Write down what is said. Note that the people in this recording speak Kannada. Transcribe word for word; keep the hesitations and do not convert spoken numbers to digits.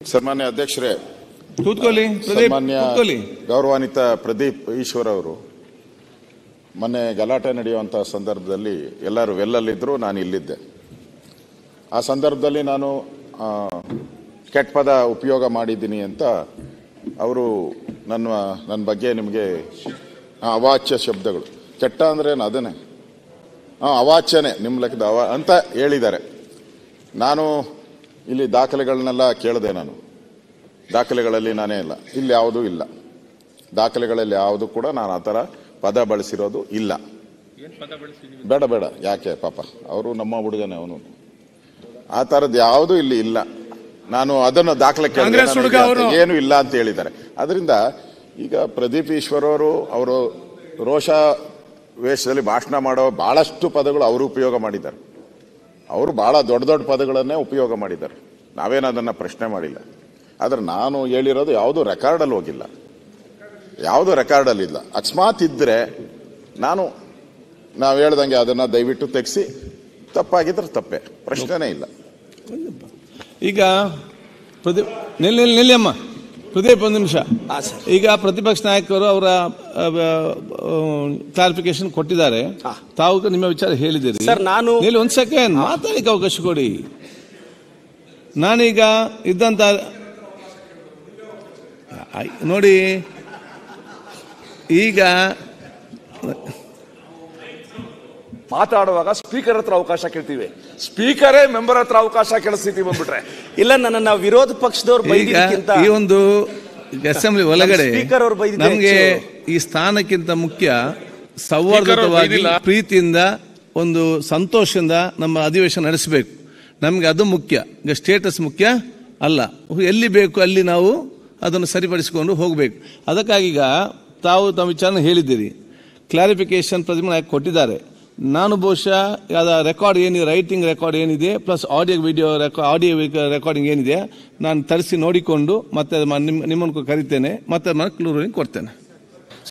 ಸನ್ಮಾನ್ಯ ಅಧ್ಯಕ್ಷರೇ, ಕೂತ್ಕೊಳ್ಳಿ. ಸನ್ಮಾನ್ಯ ಗೌರವಾನ್ವಿತ ಪ್ರದೀಪ್ ಈಶ್ವರ್ ಅವರು ಮೊನ್ನೆ ಗಲಾಟೆ ನಡೆಯುವಂತಹ ಸಂದರ್ಭದಲ್ಲಿ ಎಲ್ಲರೂ ವೆಲ್ಲಲ್ಲಿದ್ದರು, ನಾನು ಇಲ್ಲಿದ್ದೆ. ಆ ಸಂದರ್ಭದಲ್ಲಿ ನಾನು ಕೆಟ್ಟ ಪದ ಉಪಯೋಗ ಮಾಡಿದ್ದೀನಿ ಅಂತ ಅವರು ನನ್ನ ನನ್ನ ಬಗ್ಗೆ ನಿಮಗೆ ಅವಾಚ್ಯ ಶಬ್ದಗಳು, ಕೆಟ್ಟ ಅಂದ್ರೆ ಅದನ್ನೇ ಅವಾಚ್ಯನೇ ನಿಮ್ಮ ಲೆಕ್ಕದ ಅವ ಅಂತ ಹೇಳಿದ್ದಾರೆ. ನಾನು ಇಲ್ಲಿ ದಾಖಲೆಗಳನ್ನೆಲ್ಲ ಕೇಳಿದೆ. ನಾನು ದಾಖಲೆಗಳಲ್ಲಿ ನಾನೇ ಇಲ್ಲ, ಇಲ್ಲಿ ಯಾವುದೂ ಇಲ್ಲ. ದಾಖಲೆಗಳಲ್ಲಿ ಯಾವುದು ಕೂಡ ನಾನು ಆ ಥರ ಪದ ಬಳಸಿರೋದು ಇಲ್ಲ. ಬೇಡ ಬೇಡ ಯಾಕೆ ಪಾಪ, ಅವರು ನಮ್ಮ ಹುಡುಗನೇ, ಅವನು ಆ ಥರದ್ದು ಯಾವುದೂ ಇಲ್ಲಿ ಇಲ್ಲ. ನಾನು ಅದನ್ನು ದಾಖಲೆ ಕೇಳಿದೆ, ಏನು ಇಲ್ಲ ಅಂತ ಹೇಳಿದ್ದಾರೆ. ಅದರಿಂದ ಈಗ ಪ್ರದೀಪ್ ಈಶ್ವರ್ ಅವರು ಅವರು ರೋಷ ವೇಷದಲ್ಲಿ ಭಾಷಣ ಮಾಡೋ ಬಹಳಷ್ಟು ಪದಗಳು ಅವರು ಉಪಯೋಗ ಮಾಡಿದ್ದಾರೆ. ಅವರು ಬಹಳ ದೊಡ್ಡ ದೊಡ್ಡ ಪದಗಳನ್ನೇ ಉಪಯೋಗ ಮಾಡಿದ್ದಾರೆ. ನಾವೇನು ಅದನ್ನು ಪ್ರಶ್ನೆ ಮಾಡಿಲ್ಲ. ಆದರೆ ನಾನು ಹೇಳಿರೋದು ಯಾವುದು ರೆಕಾರ್ಡಲ್ಲಿ ಹೋಗಿಲ್ಲ, ಯಾವುದು ರೆಕಾರ್ಡಲ್ಲಿ ಇಲ್ಲ. ಅಕಸ್ಮಾತ್ ಇದ್ದರೆ ನಾನು ನಾವು ಹೇಳ್ದಂಗೆ ಅದನ್ನು ದಯವಿಟ್ಟು ತೆಗೆಸಿ, ತಪ್ಪಾಗಿದ್ರೆ ತಪ್ಪೇ, ಪ್ರಶ್ನೆನೇ ಇಲ್ಲ. ಈಗ ಪ್ರದೀಪ್ ನಿಲ್ಲಿ ನಿಲ್ಲಿಯಮ್ಮ ಪ್ರದೀಪ್ ಒಂದು ನಿಮಿಷ. ಈಗ ಪ್ರತಿಪಕ್ಷ ನಾಯಕರು ಅವರ ಕ್ಲಾರಿಫಿಕೇಶನ್ ಕೊಟ್ಟಿದ್ದಾರೆ, ತಾವು ನಿಮ್ಮ ವಿಚಾರ ಹೇಳಿದ್ದೀರಿ. ನಾನು ಒಂದು ಸೆಕೆಂಡ್ ಮಾತಾಡಲಿಕ್ಕೆ ಅವಕಾಶ ಕೊಡಿ. ನಾನೀಗ ಇದ್ದಂತ ನೋಡಿ, ಈಗ ಮಾತಾಡುವಾಗ ಸ್ಪೀಕರ್ ಹತ್ರ ಅವಕಾಶ ಕೇಳ್ತೀವಿ, ಸ್ಪೀಕರೇ ಮೆಂಬರ್ ಹತ್ರ ಅವಕಾಶ ಕೇಳೋ ಸ್ಥಿತಿ ಬಂದ್ಬಿಟ್ರೆ ಇಲ್ಲ, ನನ್ನ ವಿರೋಧ ಪಕ್ಷದವ್ರು ಈ ಒಂದು ಅಸೆಂಬ್ಲಿ ಒಳಗಡೆ ನಮ್ಗೆ ಈ ಸ್ಥಾನಕ್ಕಿಂತ ಮುಖ್ಯ ಸೌಹಾರ್ದವಾಗಿ ಪ್ರೀತಿಯಿಂದ ಒಂದು ಸಂತೋಷದಿಂದ ನಮ್ಮ ಅಧಿವೇಶನ ನಡೆಸಬೇಕು. ನಮ್ಗೆ ಅದು ಮುಖ್ಯ. ಈಗ ಸ್ಟೇಟಸ್ ಮುಖ್ಯ ಅಲ್ಲ. ಎಲ್ಲಿ ಬೇಕು ಅಲ್ಲಿ ನಾವು ಅದನ್ನು ಸರಿಪಡಿಸಿಕೊಂಡು ಹೋಗಬೇಕು. ಅದಕ್ಕಾಗೀಗ ತಾವು ತಮ್ಮ ವಿಚಾರ ಹೇಳಿದ್ದೀರಿ, ಕ್ಲಾರಿಫಿಕೇಶನ್ ಪ್ರತಿಮೆ ನಾಯಕ ಕೊಟ್ಟಿದ್ದಾರೆ. ನಾನು ಬಹುಶಃ ಅದ ರೆಕಾರ್ಡ್ ಏನಿದೆ, ರೈಟಿಂಗ್ ರೆಕಾರ್ಡ್ ಏನಿದೆ, plus audio video audio recording ಏನಿದೆ, ನಾನು ತರಿಸಿ ನೋಡಿಕೊಂಡು ಮತ್ತೆ ನಿಮ್ಮ ನಿಮ್ಮನ್ನು ಕರಿತೇನೆ, ಮತ್ತೆ ನಾನು ಕ್ಲೂರಿಂಗ್ ಕೊಡ್ತೇನೆ.